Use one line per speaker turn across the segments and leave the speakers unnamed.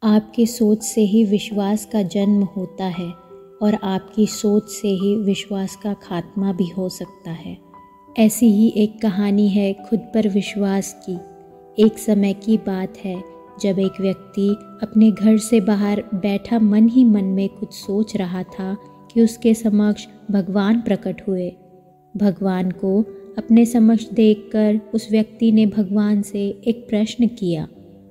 आपकी सोच से ही विश्वास का जन्म होता है और आपकी सोच से ही विश्वास का खात्मा भी हो सकता है। ऐसी ही एक कहानी है खुद पर विश्वास की। एक समय की बात है जब एक व्यक्ति अपने घर से बाहर बैठा मन ही मन में कुछ सोच रहा था कि उसके समक्ष भगवान प्रकट हुए। भगवान को अपने समक्ष देखकर उस व्यक्ति ने भगवान से एक प्रश्न किया,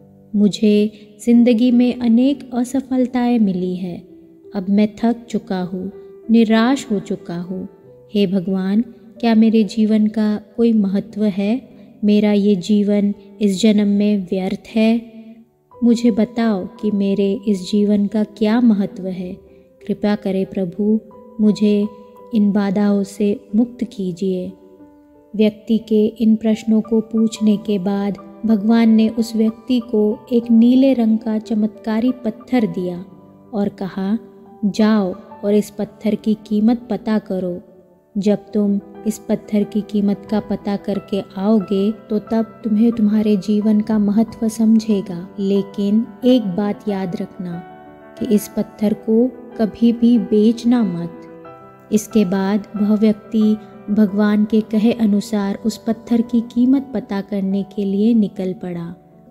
मुझे ज़िंदगी में अनेक असफलताएं मिली है। अब मैं थक चुका हूँ, निराश हो चुका हूँ। हे भगवान, क्या मेरे जीवन का कोई महत्व है? मेरा ये जीवन इस जन्म में व्यर्थ है? मुझे बताओ कि मेरे इस जीवन का क्या महत्व है। कृपा करें प्रभु, मुझे इन बाधाओं से मुक्त कीजिए। व्यक्ति के इन प्रश्नों को पूछने के बाद भगवान ने उस व्यक्ति को एक नीले रंग का चमत्कारी पत्थर दिया और कहा, जाओ और इस पत्थर की कीमत पता करो। जब तुम इस पत्थर की कीमत का पता करके आओगे तो तब तुम्हें तुम्हारे जीवन का महत्व समझेगा। लेकिन एक बात याद रखना कि इस पत्थर को कभी भी बेचना मत। इसके बाद वह व्यक्ति भगवान के कहे अनुसार उस पत्थर की कीमत पता करने के लिए निकल पड़ा।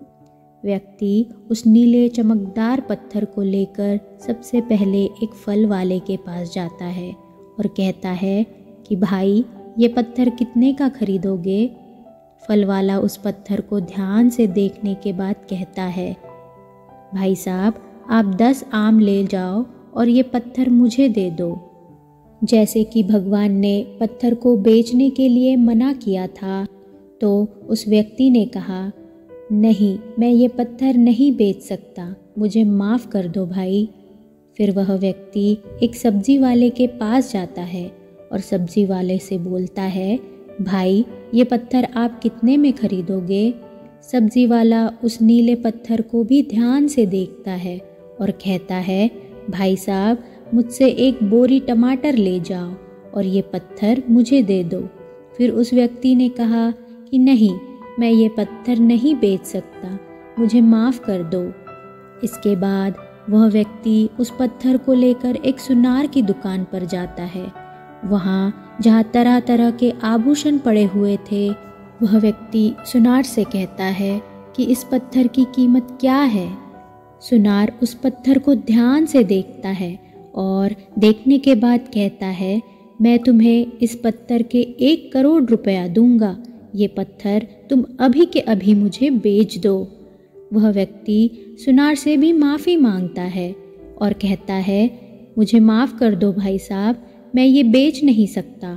व्यक्ति उस नीले चमकदार पत्थर को लेकर सबसे पहले एक फल वाले के पास जाता है और कहता है कि भाई, ये पत्थर कितने का खरीदोगे? फल वाला उस पत्थर को ध्यान से देखने के बाद कहता है, भाई साहब, आप 10 आम ले जाओ और ये पत्थर मुझे दे दो। जैसे कि भगवान ने पत्थर को बेचने के लिए मना किया था, तो उस व्यक्ति ने कहा, नहीं, मैं ये पत्थर नहीं बेच सकता, मुझे माफ़ कर दो भाई। फिर वह व्यक्ति एक सब्जी वाले के पास जाता है और सब्जी वाले से बोलता है, भाई, ये पत्थर आप कितने में खरीदोगे? सब्जी वाला उस नीले पत्थर को भी ध्यान से देखता है और कहता है, भाई साहब, मुझसे एक बोरी टमाटर ले जाओ और ये पत्थर मुझे दे दो। फिर उस व्यक्ति ने कहा कि नहीं, मैं ये पत्थर नहीं बेच सकता, मुझे माफ़ कर दो। इसके बाद वह व्यक्ति उस पत्थर को लेकर एक सुनार की दुकान पर जाता है। वहाँ जहाँ तरह तरह के आभूषण पड़े हुए थे, वह व्यक्ति सुनार से कहता है कि इस पत्थर की कीमत क्या है। सुनार उस पत्थर को ध्यान से देखता है और देखने के बाद कहता है, मैं तुम्हें इस पत्थर के 1 करोड़ रुपया दूंगा, ये पत्थर तुम अभी के अभी मुझे बेच दो। वह व्यक्ति सुनार से भी माफ़ी मांगता है और कहता है, मुझे माफ़ कर दो भाई साहब, मैं ये बेच नहीं सकता।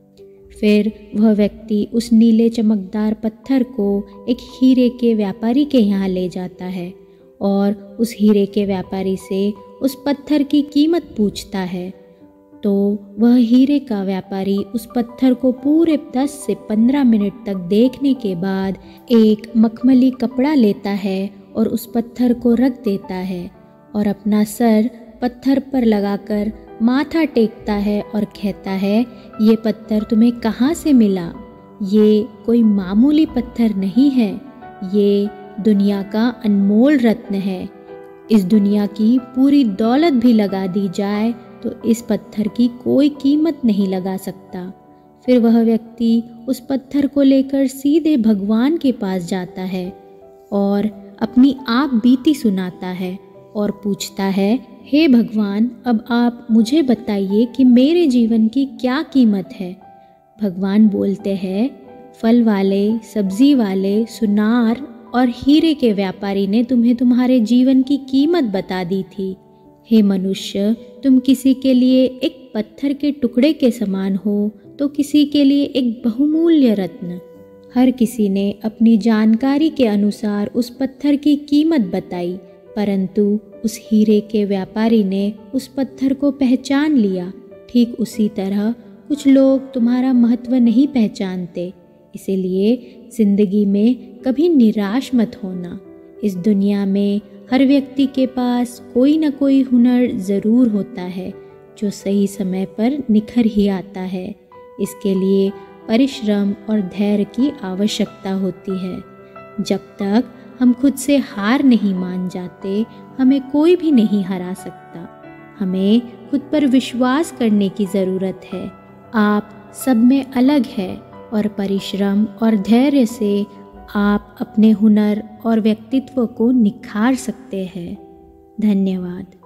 फिर वह व्यक्ति उस नीले चमकदार पत्थर को एक हीरे के व्यापारी के यहाँ ले जाता है और उस हीरे के व्यापारी से उस पत्थर की कीमत पूछता है। तो वह हीरे का व्यापारी उस पत्थर को पूरे 10 से 15 मिनट तक देखने के बाद एक मखमली कपड़ा लेता है और उस पत्थर को रख देता है और अपना सर पत्थर पर लगाकर माथा टेकता है और कहता है, ये पत्थर तुम्हें कहाँ से मिला? ये कोई मामूली पत्थर नहीं है, ये दुनिया का अनमोल रत्न है। इस दुनिया की पूरी दौलत भी लगा दी जाए तो इस पत्थर की कोई कीमत नहीं लगा सकता। फिर वह व्यक्ति उस पत्थर को लेकर सीधे भगवान के पास जाता है और अपनी आप बीती सुनाता है और पूछता है, हे भगवान, अब आप मुझे बताइए कि मेरे जीवन की क्या कीमत है? भगवान बोलते हैं, फल वाले, सब्जी वाले, सुनार और हीरे के व्यापारी ने तुम्हें तुम्हारे जीवन की कीमत बता दी थी। हे मनुष्य, तुम किसी के लिए एक पत्थर के टुकड़े के समान हो तो किसी के लिए एक बहुमूल्य रत्न। हर किसी ने अपनी जानकारी के अनुसार उस पत्थर की कीमत बताई, परंतु उस हीरे के व्यापारी ने उस पत्थर को पहचान लिया। ठीक उसी तरह कुछ लोग तुम्हारा महत्व नहीं पहचानते। इसीलिए ज़िंदगी में कभी निराश मत होना। इस दुनिया में हर व्यक्ति के पास कोई न कोई हुनर ज़रूर होता है जो सही समय पर निखर ही आता है। इसके लिए परिश्रम और धैर्य की आवश्यकता होती है। जब तक हम खुद से हार नहीं मान जाते, हमें कोई भी नहीं हरा सकता। हमें खुद पर विश्वास करने की ज़रूरत है। आप सब में अलग है और परिश्रम और धैर्य से आप अपने हुनर और व्यक्तित्व को निखार सकते हैं। धन्यवाद।